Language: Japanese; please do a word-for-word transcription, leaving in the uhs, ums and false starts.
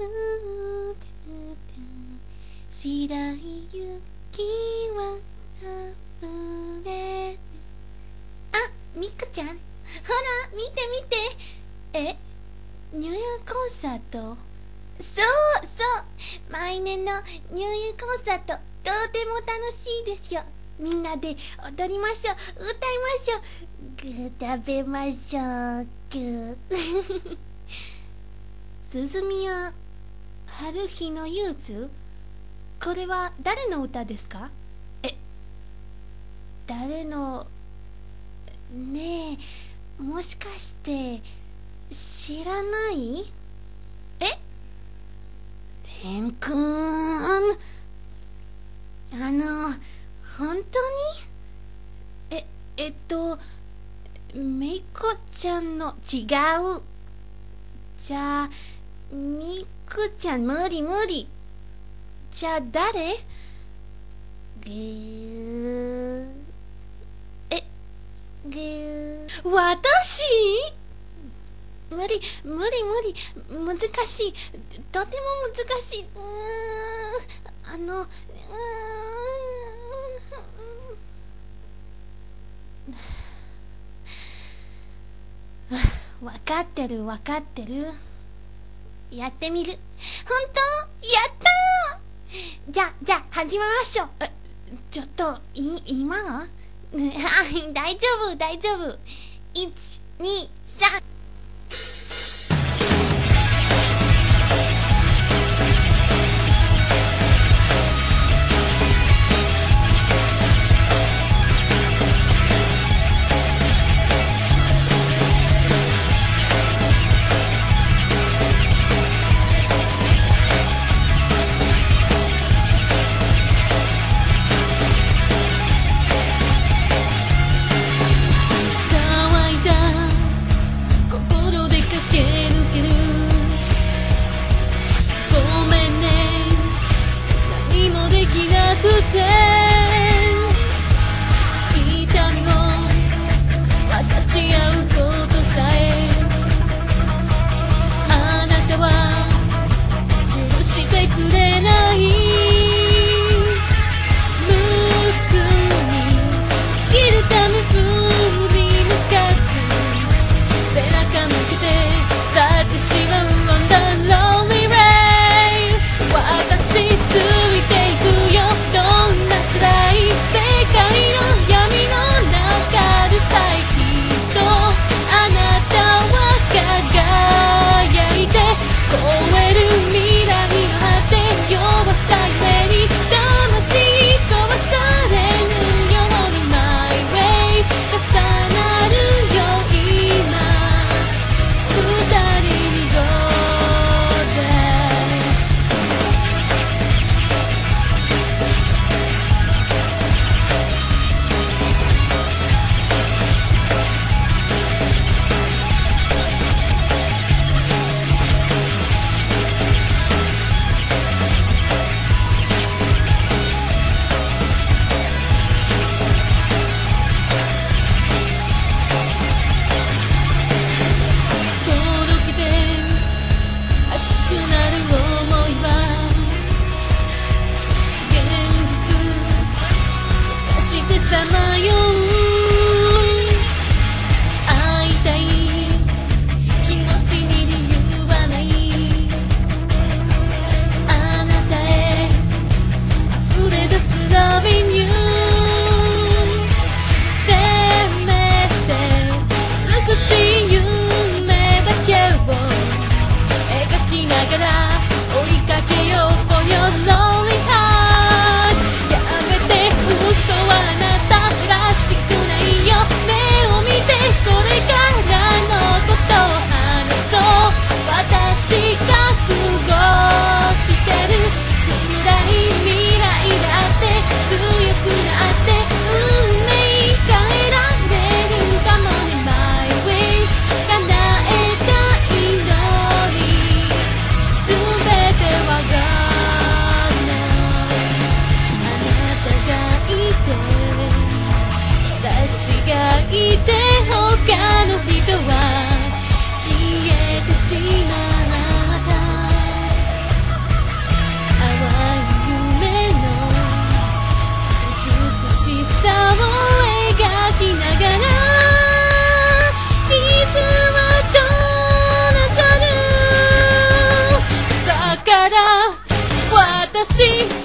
白い雪は溢れる。あ、みくちゃん、ほら見て見て。え、ニューイヤーコンサート。そうそう、毎年のニューイヤーコンサート、とても楽しいですよ。みんなで踊りましょう、歌いましょう、グー食べましょう、グー鈴宮春日の憂鬱、これは誰の歌ですか？え、誰のねえ、もしかして知らない？え、レンくん、あの本当に？え、えっとめいこちゃんの違う。じゃあみくちゃん無理無理。じゃあ誰？ぐー、え、ぐー、私？無理無理無理、難しい、とても難しい。うーん、あの、うーん、わかってるわかってる。やってみる。本当？やったー。じゃあじゃあ始めましょう。え、ちょっとい今大丈夫大丈夫。いちにさん。痛みを分かち合うことさえあなたは許してくれない。無垢に生きるために向かって背中向けて去ってしまう On the lonely rain。 私ついていくよ、どんな辛い世界の闇の中でさえきっとあなたは輝いて超える未来の果て、弱さゆえに魂壊されぬように My way 重なるよ今二人に Goさまよう会いたい気持ちに理由はない。あなたへ溢れ出す Loving you。 せめて美しい夢だけを描きながら追いかけよう For your lonely heart。 やめて嘘はないらしくないよ、目を見てこれからのことを話そう。私覚悟してる、暗い未来だって強くなって運命変えられるかもね。 My wish 叶えたいのに全ては God knows。 あなたがいて私がいて他の人は消えてしまった。 し